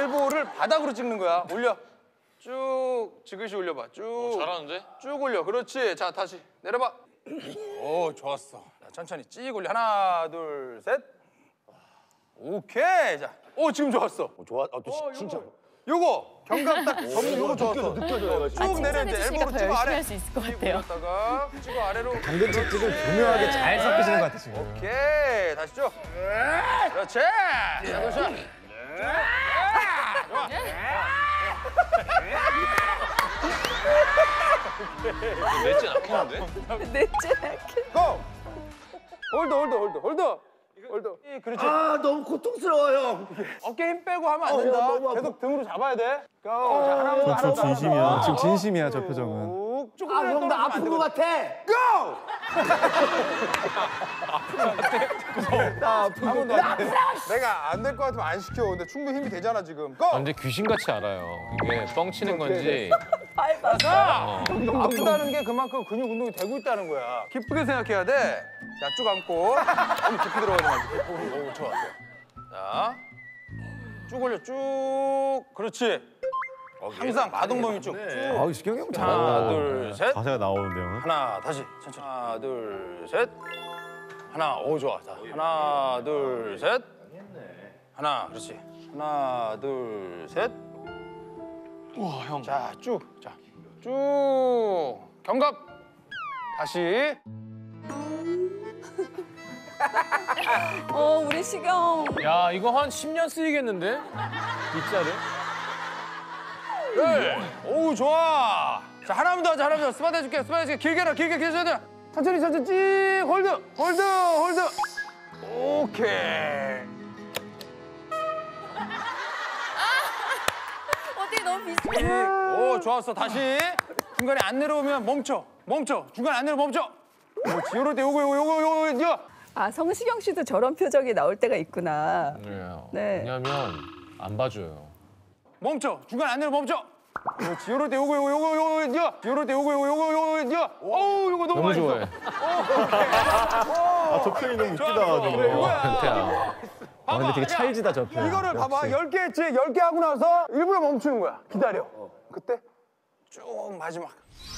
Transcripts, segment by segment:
엘보를 바닥으로 찍는 거야. 올려. 쭉 지그시 올려봐. 쭉. 잘하는데? 쭉 올려. 그렇지. 자, 다시 내려봐. 오, 좋았어. 자, 천천히 찌 올려. 하나, 둘, 셋. 오케이. 자, 오, 지금 좋았어. 좋아. 또 진짜. 요거 경감 딱 접는 요거 좋았어. 느껴져요. 쭉 내려 이제 엘보로 찍어 아래. 할수 있을 것 같아요. 올렸다가 찍어 아래로. 당근 채찍을 교묘하게 잘 섞으시는 것 같아 지금. 오케이. 다시 쭉. 그렇지. 자, 도시야. 좋아. 넷째 낙했는데? 넷째 낳게. 고! 홀드. 그렇지. 아 너무 고통스러워요. 어깨 힘 빼고 하면 안 된다. 너무 아파. 계속 등으로 잡아야 돼. 고! 자, 하나, 저 진심이야. 지금 진심이야 저 표정은. 조금 아 형 나 아픈 거 같아. 고! 나 아픈 거 한번 더. 내가 안 될 것 같으면 안 시켜. 근데 충분히 힘이 되잖아 지금. 고! 근데 귀신같이 알아요. 이게 뻥치는 건지. 밟아서. 아프다는 게 그만큼 근육 운동이 되고 있다는 거야. 기쁘게 생각해야 돼. 자, 쭉 감고. 너무 깊이 들어가지 말고. 오, 좋아. 자, 쭉 올려, 쭉. 그렇지. 항상 마동범이 쭉. 쭉. 아우 시경이 형 하나, 잘한다. 둘, 셋. 자세가 나오는데요. 하나, 다시. 천천히. 하나, 둘, 셋. 하나, 오, 좋아. 자, 하나, 둘, 셋. 하나, 그렇지. 하나, 둘, 셋. 우와, 형. 자, 쭉. 자, 쭉. 견갑. 다시. 우리 시경. 야, 이거 한 10년 쓰이겠는데? 빗자루? 네. 오, 좋아. 자, 하나만 더 하자, 하나만 더. 스마트 해줄게, 길게 해라, 길게 해줘야 돼. 천천히, 찌. 홀드. 오케이. 어떻게 너무 비슷해. 오, 좋았어. 다시. 중간에 안 내려오면 멈춰. 중간에 안 내려 멈춰. 그렇지. 요럴 때 요거. 아, 성시경 씨도 저런 표정이 나올 때가 있구나. 그래요. 네. 왜냐면 안 봐줘요. 멈춰. 중간에 안 내려 멈춰. 그렇지. 요럴 때 요거. 요럴 때 요거. 어우, 요거 너무 너무 맛있어. 좋아해. 아 저 표현이 너무 웃기다 저거. 변태야. 아 근데 되게 찰지다 저 표현. 이거를 봐봐. 10개 했지. 10개 하고 나서 일부러 멈추는 거야. 기다려. 그때 쭉 마지막.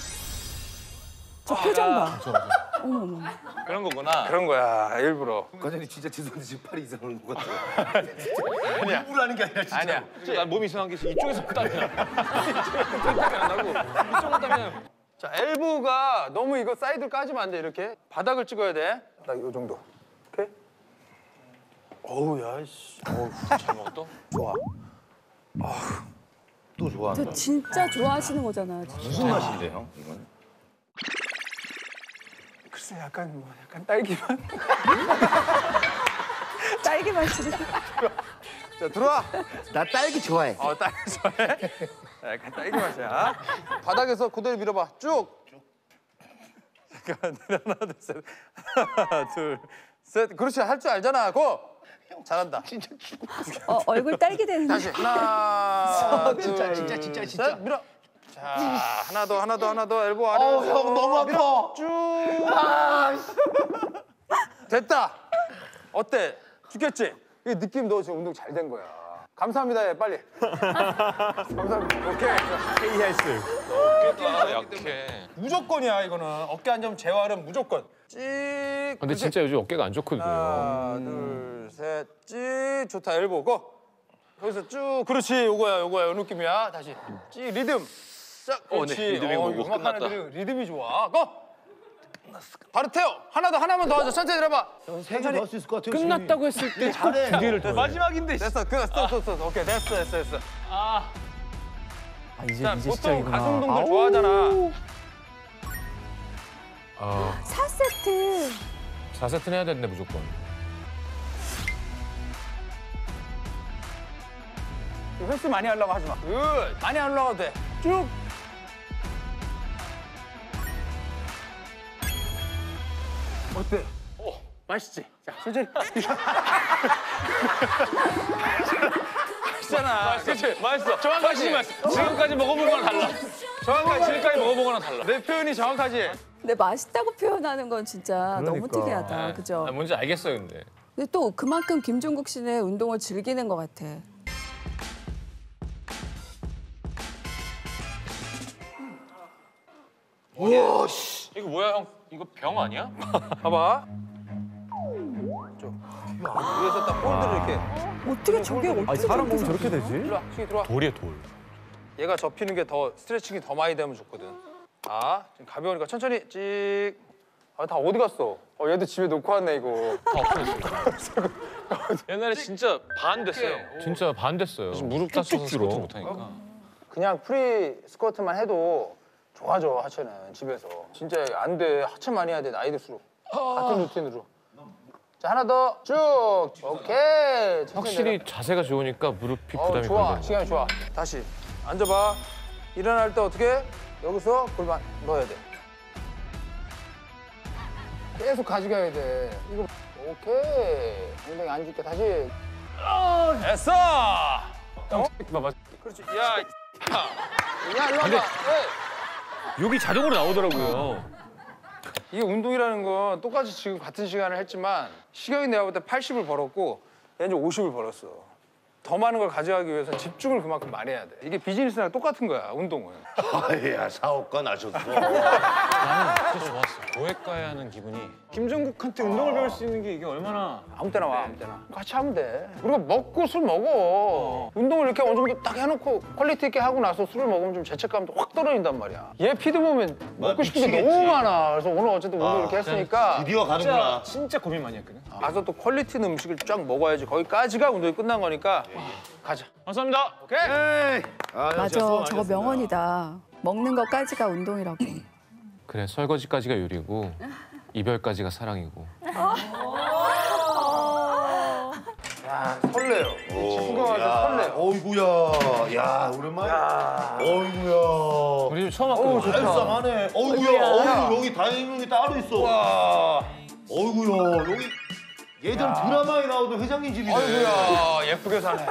저 표정 봐. 그런 거구나. 그런 거야. 일부러. 과장님 진짜 죄송한데 지금 팔이 이상한 것 같아요. 아니야. 일부러 하는 게 아니라 진짜. 아니야. 난 몸이 이상한 게 이쪽에서 땀이 나. 땀이 안 나고 이쪽으로 땀이 나. 자, 엘보가 너무 이거 사이드를 까지면 안 돼. 이렇게 바닥을 찍어야 돼. 딱 이 정도. 오케이? 어우, 야, 씨. 잘 먹었다? 좋아. 또 좋아한다. 저 진짜 좋아하시는 거잖아. 무슨 맛인데요? 이건? 글쎄, 약간 딸기 맛. 딸기 맛이. 자, 들어와. 나 딸기 좋아해. 딸기 좋아해? 약간 딸기 맛이야. 바닥에서 그대로 밀어봐. 쭉. 잠깐, 하나, 둘, 셋. 하나, 둘, 셋. 그렇지, 할 줄 알잖아. 고! 잘한다. 진짜 죽어. 얼굴 딸기 되는데. 다시. 하나, 둘, 진짜. 셋. 밀어. 자, 하나 더. 엘보 아래. 형 너무 아파. 쭉. 됐다. 어때? 죽겠지? 이 느낌 너 지금 운동 잘 된 거야. 감사합니다. 해, 빨리. 감사합니다. 오케이. KS. 어깨가 약해. 무조건이야, 이거는. 어깨 안정 재활은 무조건. 찍. 근데 그렇지? 진짜 요즘 어깨가 안 좋거든요. 하나, 둘, 셋, 찍. 좋다, 엘보. 고. 여기서 쭉. 그렇지, 요거야. 요 느낌이야. 다시. 찍, 리듬. 짝. 네, 그렇지. 리듬이 오고 음악하는 끝났다. 리듬이 좋아. 고. 바로 태워. 하나만 더 하자. 천천히 내려봐. 세개 넣을 수 있을 것 같아요. 끝났다고 했을 때 잘해. 두 개를 더. 마지막인데. 됐어. 써. 오케이, 됐어. 아, 이제 자, 이제 보통 시작이구나. 가슴 운동들 아우. 좋아하잖아. 4세트. 4세트는 해야 되는데 무조건. 횟수 많이 하려고 하지 마. 많이 안 올라가도 돼. 쭉. 어때? 맛있지? 자, 천천히. 맛있잖아. 그치? 맛있어. 정확하지. 지금까지 먹어본 거랑 달라. 정확하지? 지금까지 먹어본 거랑 달라. 내 표현이 정확하지? 근데 맛있다고 표현하는 건 진짜 너무 그러니까. 특이하다. 그죠? 뭔지 알겠어요, 근데. 근데 또 그만큼 김종국 씨는 운동을 즐기는 것 같아. 우와 씨. 이거 뭐야 형? 이거 병 아니야? 봐봐. 좀. 위에서 딱 볼들을 이렇게. 어떻게 저게 아니 어떻게 사람 저렇게 몸 저렇게 되지? 들어와, 시기 들어와. 돌이야 돌. 얘가 접히는 게 더 스트레칭이 더 많이 되면 좋거든. 아, 지금 가벼우니까 천천히 찍. 아, 다 어디 갔어? 얘도 집에 놓고 왔네 이거. 다 없어졌어. 옛날에 진짜 반 됐어요. 진짜 반 됐어요. 무릎 다쳐서 스쿼트 못하니까. 그냥 프리 스쿼트만 해도 좋아져 하체는 집에서. 진짜 안 돼. 하체 많이 해야 돼 나이 들수록. 같은 루틴으로. 자 하나 더 쭉. 오케이. 천천히 확실히 내려가. 자세가 좋으니까 무릎이 부담이 좋아. 덜 돼. 시간이 좋아. 다시 앉아봐. 일어날 때 어떻게? 여기서 골반 넣어야 돼. 계속 가져가야 돼. 이거 오케이. 엉덩이 안 줄게. 다시. 됐어. 봐봐. 그렇지. 야, 일로 와봐. 네. 여기 자동으로 나오더라고요. 이게 운동이라는 건 똑같이 지금 같은 시간을 했지만 시경이 내가 볼 때 80을 벌었고 얘는 이제 50을 벌었어. 더 많은 걸 가져가기 위해서 집중을 그만큼 많이 해야 돼. 이게 비즈니스랑 똑같은 거야, 운동은. 아야 사업가 나셨어. 나는 진짜 좋았어. 교회가에 하는 기분이. 김종국한테 운동을 배울 수 있는 게 이게 얼마나. 아무 때나 와, 아무 때나. 같이 하면 돼. 그리고 먹고 술 먹어. 운동을 이렇게 어느 정도 딱 해놓고 퀄리티 있게 하고 나서 술을 먹으면 좀 죄책감도 확 떨어진단 말이야. 얘 피드 보면 먹고 싶은 게 미치겠지. 너무 많아. 그래서 오늘 어쨌든 운동 이렇게 했으니까 드디어 가는구나. 진짜 고민 많이 했거든. 가서 또 퀄리티 있는 음식을 쫙 먹어야지. 거기까지가 운동이 끝난 거니까 가자. 감사합니다. 오케이? 맞아. 저거 명언이다. 먹는 것까지가 운동이라고. 그래 설거지까지가 요리고 이별까지가 사랑이고. 야, 설레요. 구경할 때 야, 설레요. 어이구야. 야 오랜만에. 어이구야. 우리 집 처음 왔거든. 알싸하네. 어이구야. 어이구 여기 다이닝룸이 따로 있어. 와, 어이구야 여기 예전 드라마에 나오던 회장님 집이네. 아이고야, 예쁘게 사네.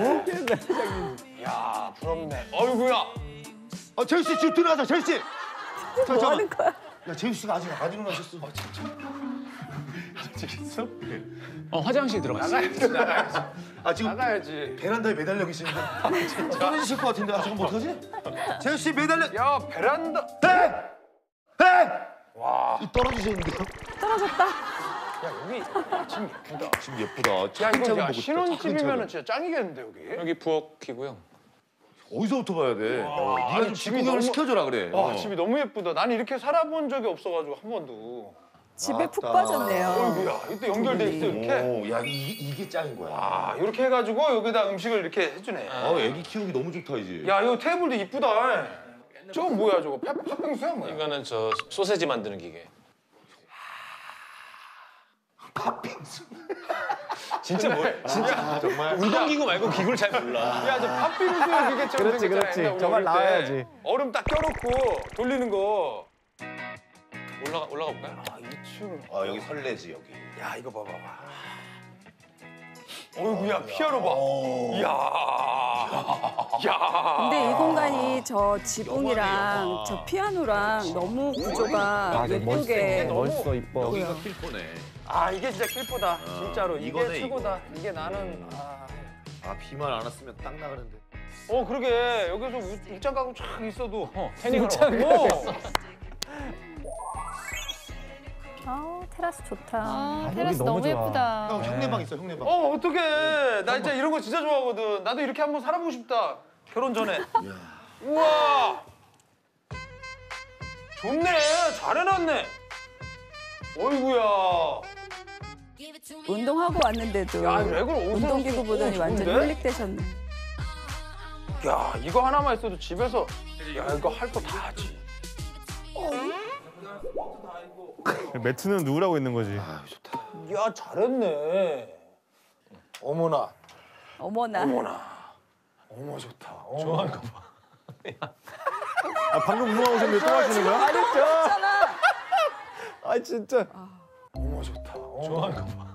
야, 부럽네. 아이고야. 아 제이 씨 지금 들어가자 제이 씨. 뭐 하는 거야? 야 제이 씨가 아직 안 일어나셨어. 화장실 들어갔어. 나가야지. 아 지금 나가야지. 베란다에 매달려 계시는데 떨어지실 것 같은데 아 지금 어떡하지? 제이 씨 매달려. 야, 베란다. 와 떨어지셨는데요? 떨어졌다. 야, 여기 지금 예쁘다. 지금 예쁘다. 야, 차근차근 이거 야, 보고 싶다, 신혼집이면 차근차근. 진짜 짱이겠는데, 여기? 여기 부엌이고요. 어디서부터 봐야 돼? 네가 아니, 좀 집이 집구경을 너무- 시켜줘라 그래. 와, 집이 너무 예쁘다. 난 이렇게 살아본 적이 없어가지고 한 번도. 집에 푹 맞다. 빠졌네요. 어이구야, 이때 연결돼 있어, 이렇게. 오, 야 이게 짱인 거야. 아, 이렇게 해가지고 여기다 음식을 이렇게 해주네. 애기 키우기 너무 좋다 이제. 야, 이거 테이블도 이쁘다. 저거 뭐야, 저거? 팥빙수야, 뭐야? 이거는 저 소세지 만드는 기계. 팥빙수. 진짜 뭐야? 아 정말. 운동기구 말고 기구를 잘 몰라. 야, 저 팥빙수 기계처럼 그렇지, 생겼잖아, 그렇지. 옛날 우리 저걸 어릴 때. 나와야지. 얼음 딱 껴놓고 돌리는 거. 올라가 볼까요? 아, 2층. 여기 설레지 여기. 야, 이거 봐봐. 어이구야, 피아노 봐. 이야. 야. 근데 이 공간이 저 지붕이랑 저 피아노랑 너무 구조가 예쁘게. 멋있어 이뻐. 여기가 킬포네. 아, 이게 진짜 킬포다. 진짜로. 이게 이거네, 최고다. 이게 나는. 아 비만 안 왔으면 딱 나가는데. 그러게. 여기서 웃장 가고 촥 있어도. 태닝하러 테라스 좋다. 아, 테라스 너무 너무 좋아. 예쁘다. 형 형네방 있어 형네방. 어떡해. 나 진짜 이런 거 진짜 좋아하거든. 나도 이렇게 한번 살아보고 싶다. 결혼 전에. 우와. 좋네. 잘 해놨네. 어이구야. 운동하고 왔는데도 야, 왜 그래? 옷을 운동기구 보더니 좋은데? 완전 홀릭되셨네. 야, 이거 하나만 있어도 집에서. 야, 이거 할 거 다 하지. 매트는 누구라고 있는 거지? 야, 잘했네. 어머나. 어머나. 어머나. 어머, 좋다. 좋아하는 거 봐. 아 방금 운동하고 오셨는데 또 하시는 거야? 아니 좋잖아. 아 진짜. 어머, 좋다. 좋아하는 거 봐.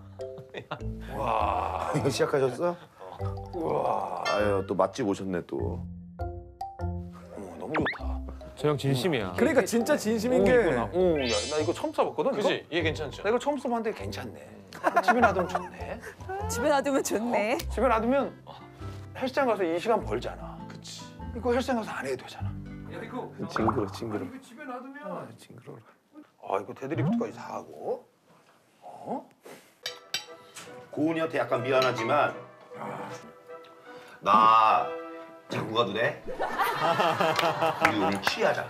이거 시작하셨어? 우와. 아유 또 맛집 오셨네 또. 어머, 너무 좋다. 저 형 진심이야. 그러니까 진짜 진심인 게. 야, 나 이거 처음 써봤거든. 이거? 그지? 얘 괜찮죠? 나 이거 처음 써봤는데 괜찮네. 집에 놔두면 좋네. 집에 놔두면 좋네. 집에 놔두면 헬스장 가서 이 시간 벌잖아. 그치. 이거 헬스장 가서 안 해도 되잖아. 징그러 징그러. 집에 놔두면 징그러워. 아 이거 데드리프트까지 다 하고. 고은이한테 약간 미안하지만 나 자고 가도 돼? 우리 오늘 취하자.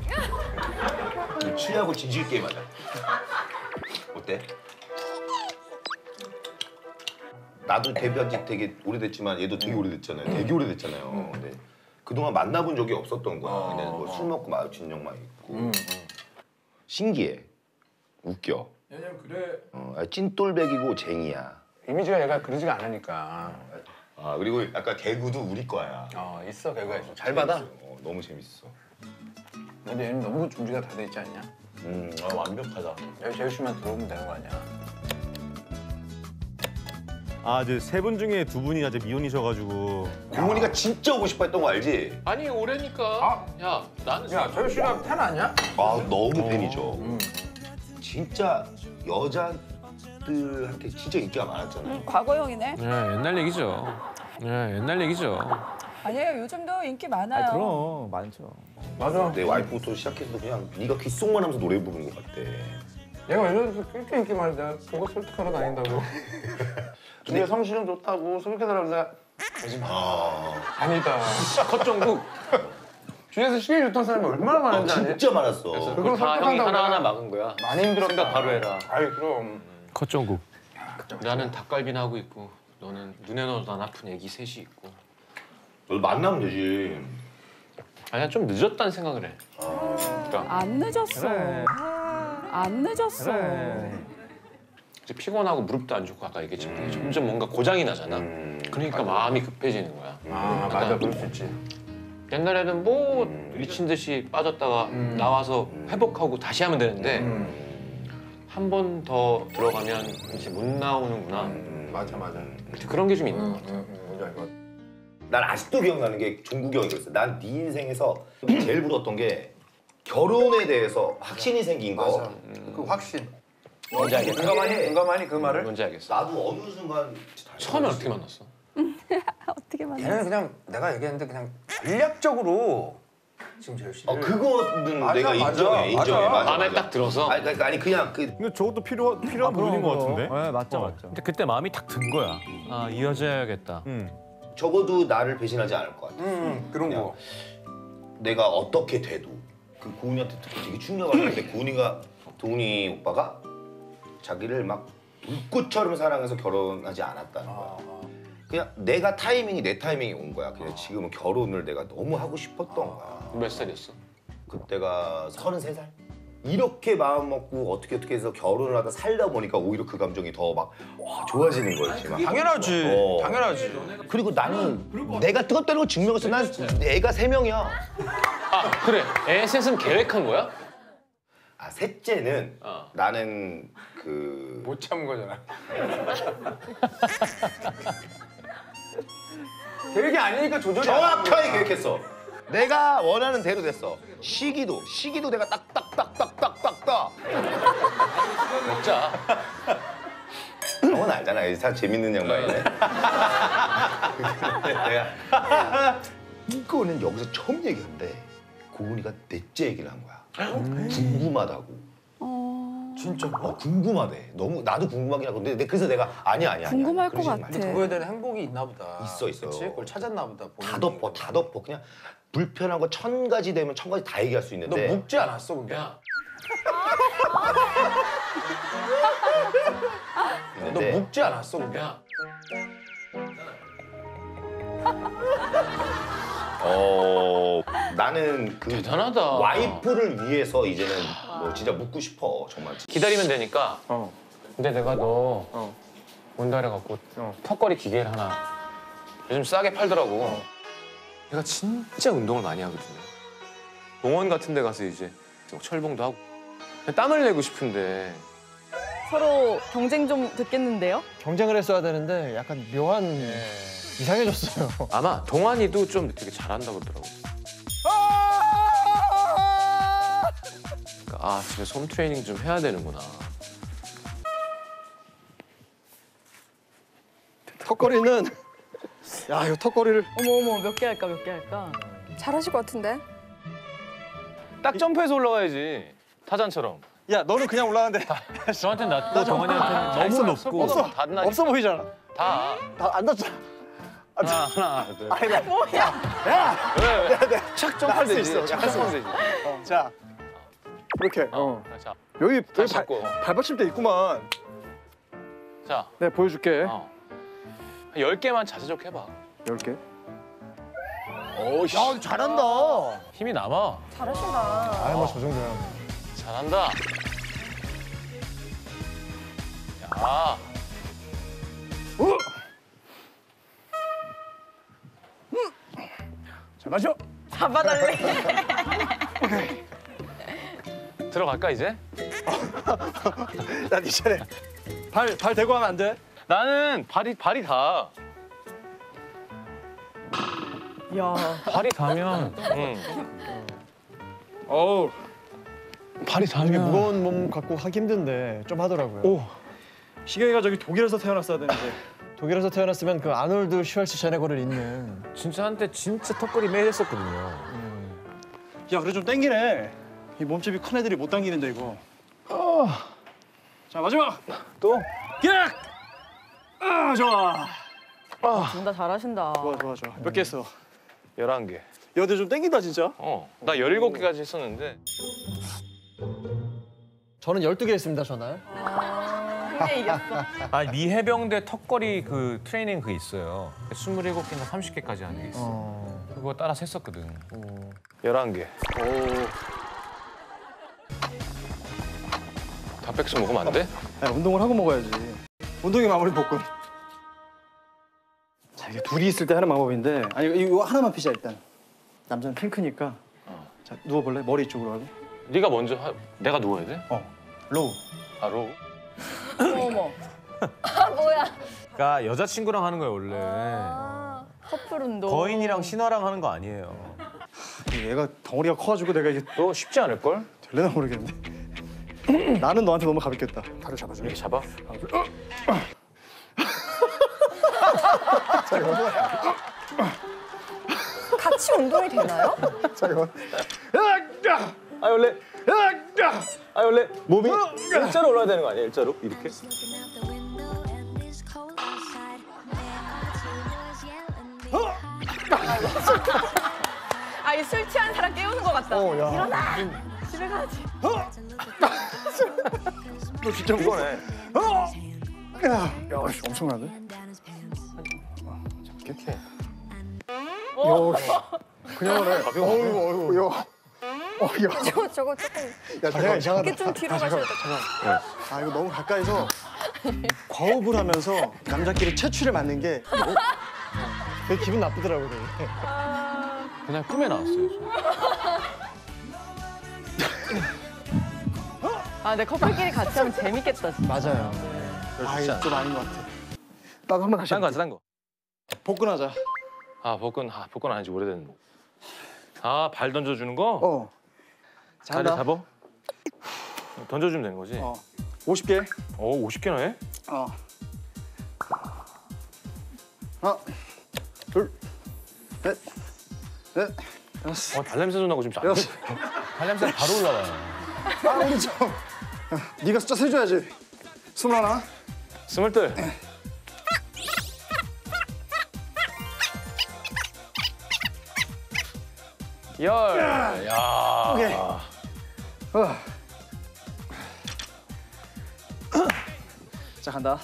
우리 취하고 진실 게임 하자. 어때? 나도 데뷔한 지 되게 오래됐지만 얘도 되게 오래됐잖아요. 되게 오래됐잖아요. 근데 그동안 만나본 적이 없었던 거야. 그냥 뭐 술 먹고 마주친 적만 있고. 신기해. 웃겨. 왜냐면 그래. 찐똘백이고 쟁이야. 이미지가 얘가 그러지가 않으니까. 아 그리고 약간 개그도 우리 거야. 있어 개가 있어. 잘 받아. 너무 재밌어. 근데 얘는 너무 준비가 다 돼 있지 않냐? 완벽하다. 여기 재우 씨만 들어오면 되는 거 아니야? 아, 이제 세 분 중에 두 분이 이제 미혼이셔가지고. 고은이가 진짜 오고 싶어 했던 거 알지? 아니 올해니까. 야 나는 야 재우 씨가 팬 아니야? 아 너무 팬이죠. 진짜 여자들한테 진짜 인기가 많았잖아요. 과거형이네. 네, 옛날 얘기죠. 네, 옛날 얘기죠. 아니에요. 요즘도 인기 많아요. 그럼 많죠. 맞아. 내 와이프부터 시작해서 그냥 네가 귓속만 하면서 노래 부르는 것 같대. 얘가 예전부터 그렇게 인기 많은데 내가 그거 설득하러 다닌다고. 주위에 성실은 좋다고 소개해달라고 내가 아니다. 컷정국. 주위에서 시계 좋다는 사람이 얼마나 많은지 아니? 진짜 많았어. 그걸 다 형이 설득한다고 하나하나 내가 막은 거야. 많이 힘들었다. 생각 바로 해라. 아이 그럼. 컷정국. 나는 닭갈비나 하고 있고 너는 눈에 넣어도 안 아픈 애기 셋이 있고. 너 만나면 되지. 아니야 좀 늦었다는 생각을 해. 그러니까 안 늦었어. 안 늦었어. 이제 피곤하고 무릎도 안 좋고 아까 얘기했지만 점점 뭔가 고장이 나잖아. 그러니까 마음이 급해지는 거야. 맞아 그럴 수 있지. 옛날에는 뭐 미친 듯이 빠졌다가 나와서 회복하고 다시 하면 되는데 한 번 더 들어가면 이제 못 나오는구나. 맞아. 그런 게 좀 있는 것 같아. 뭔지 알 것 같아. 난 아직도 기억나는 게 종국이 형이 그랬어. 난 네 인생에서 제일 부러웠던 게 결혼에 대해서 확신이 생긴 거. 맞아. 그 확신. 뭔지 알겠어. 공감하니 그 말을? 뭔지 알겠어. 나도 어느 순간 처음에 어떻게 만났어? 어떻게 만났어? 걔는 그냥 내가 얘기했는데 그냥 전략적으로 지금 재우 씨를. 그거는 맞아, 내가 맞아. 인정해. 맞아. 마음에 딱 들어서. 아니 그냥 그 근데 저것도 필요한 부분인 것 같은데? 네, 맞죠. 근데 그때 마음이 딱 든 거야. 아 이어져야겠다. 적어도 나를 배신하지 않을 것 같아. 그런 그냥 거. 내가 어떻게 돼도 그 고은이한테 되게 충격을 받는데 도훈이 오빠가 자기를 막 불꽃처럼 사랑해서 결혼하지 않았다는 거야. 그냥 내가 타이밍이 내 타이밍이 온 거야. 그냥 지금은 결혼을 내가 너무 하고 싶었던 거야. 몇 살이었어? 그때가 33살? 이렇게 마음 먹고 어떻게 해서 결혼을 하다 살다 보니까 오히려 그 감정이 더 막 좋아지는 거였지. 막. 당연하지. 어. 당연하지. 그리고 나는 내가 뜨겁다는 걸 증명했어. 난 애가 3명이야. 아 그래. 애 셋은 계획한 거야? 아 셋째는 나는 그 못 참은 거잖아. 계획이 아니니까 조절이 안 되는 정확하게 거야. 계획했어. 내가 원하는 대로 됐어. 시기도 내가 딱딱딱딱딱딱. 먹자. 형은 알잖아. 다 재밌는 양반이네. 근데 내가 이거는 여기서 처음 얘기했는데 고은이가 넷째 얘기를 한 거야. 궁금하다고. 진짜. 궁금하대. 너무 나도 궁금하긴 하고. 근데 그래서 내가 아니야. 궁금할 것 그러지 같아. 말자. 그거에 대한 행복이 있나 보다. 있어. 그치? 그걸 찾았나 보다. 다 덮어. 그냥 불편한 거 1000가지 되면 1000가지 다 얘기할 수 너 있는데. 묵지 않았어 근데? 야. 너 있는데 묵지 않았어 근데? 야. 나는 그 대단하다. 와이프를 위해서 이제는 뭐 진짜 묻고 싶어 정말. 기다리면 되니까. 어. 근데 내가 너 온다 그래갖고 턱걸이 기계를 하나 요즘 싸게 팔더라고. 내가 진짜 운동을 많이 하거든요. 농원 같은 데 가서 이제 철봉도 하고 땀을 내고 싶은데 서로 경쟁 좀 됐겠는데요? 경쟁을 했어야 되는데 약간 묘한 이상해졌어요. 아마 동환이도 좀 되게 잘한다고 그러더라고. 그러니까 아 집에서 홈 트레이닝 좀 해야 되는구나. 턱걸이는 야 이거 턱걸이를 어머 몇 개 할까 몇 개 할까? 잘하실 것 같은데? 딱 점프해서 올라가야지. 타잔처럼. 야 너는 그냥 올라가는데 저한테는 낮고 정원이한테는 너무 높고. 없어 보이잖아. 다. 안 닿잖아. 하나, 둘. 야, 착 점프하면 되지. 있어. 착 점프하면 되지. 자 이렇게. 자, 여기 잡고. 발받침대 있구만. 자. 내가 보여줄게. 10개만 자세적 해봐. 10개. 오씨. 야 잘한다. 힘이 남아. 잘하신다. 아이 뭐저 정도야. 잘한다. 야. 잘 마셔. 잡아달래. 들어갈까 이제? 나네 차례. 발 대고 하면 안 돼. 나는 발이 다. 야. 발이 닿으면. 어우. 발이 이게 닿으면. 무거운 몸 갖고 하기 힘든데 좀 하더라고요. 오. 시경이가 저기 독일에서 태어났어야 되는데. 독일에서 태어났으면 그 아놀드 슈왈츠제네거를 잇는. 진짜 한때 진짜 턱걸이 매일 했었거든요. 야 그래 좀 땡기네. 이 몸집이 큰 애들이 못 당기는데 이거. 자 마지막. 또. 야. 좋아. 둘 다 잘하신다. 좋아. 몇 개 했어? 11개. 야 근데 좀 땡긴다 진짜. 나 17개까지 했었는데. 저는 12개 했습니다 전날. 근데 이겼어. 아, 미해병대 턱걸이 그 트레이닝 그 있어요. 27개나 30개까지 하는 게 있어. 그거 따라서 했었거든. 11개. 다 뺏겨 먹으면 안 돼? 야, 운동을 하고 먹어야지. 운동이 마무리 복근. 자 이게 둘이 있을 때 하는 방법인데 아니 이거 하나만 피자 일단. 남자는 핑크니까. 자 누워볼래? 머리 이쪽으로 하고. 네가 먼저 내가 누워야 돼? 로우. 아, 로우? 어머. 아 뭐야. 그러니까 여자친구랑 하는 거예요 원래. 커플 운동. 거인이랑 신화랑 하는 거 아니에요. 얘가 덩어리가 커가지고 내가 이게 너 쉽지 않을걸? 될래나 모르겠는데. 나는 너한테 너무 가볍겠다. 발을 잡아줘. 이렇게 잡아? 같이 운동이 되나요? 잠깐만. 아 원래 몸이 일자로 올라야 되는 거 아니야? 일자로 이렇게? 아, 이 술 취한 사람 깨우는 것 같다. 야. 일어나. 집에 가야지. 너 진짜 무거네. 야, 엄청난데? 이렇게. 그냥 그래. 어이구. 야. 저거 조금 야, 내가 이상하다. 이게 좀 뒤로 가셔야 돼. 아, 이거 너무 가까이서 과호흡을 하면서 남자끼리 채취를 맞는 게 되게 기분 나쁘더라고요. 되게. 그냥 꿈에 나왔어요. 아, 근데 커플끼리 같이 하면 재밌겠다, 진짜. 맞아요. 아, 이거 좀 아닌 것 같아. 나도 한번 다시 딴 거 하자, 딴 거. 복근하자. 복근 안 한지 오래됐는데. 발 던져주는 거? 자, 다리 한다. 잡아? 던져주면 되는 거지? 50개. 50개나 해? 하나, 둘, 넷, 다섯, 발냄새 좀 나고 지금 안 돼. 여섯. 발냄새 바로 올라와요. 우리 좀. 네가 숫자 세줘야지. 21. 22. 열. 야. 오케이. 자, 간다.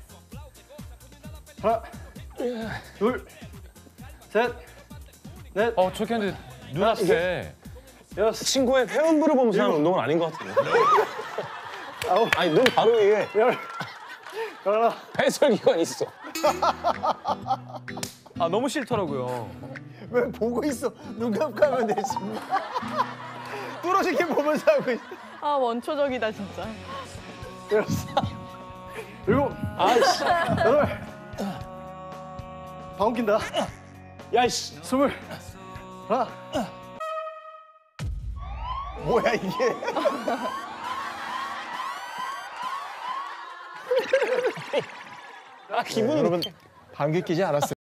하나, 둘, 셋, 넷, 저렇게 했는데 눈 앞에 여섯, 친구의 회원부를 보면서 하는 운동은 아닌 것 같은데. 아홉, 아니 눈 바로 위에 열, 열하나. 해설기관이 있어. 너무 싫더라고요. 왜 보고 있어? 눈 감고 하면 되지. 뚫어지게 보면서 하고 있어. 아, 원초적이다, 진짜. 여섯, 일곱, 여덟, 다 옮긴다. 야이씨. 21. 뭐야 이게? 기분이 여러분 방귀 끼지 않았어요.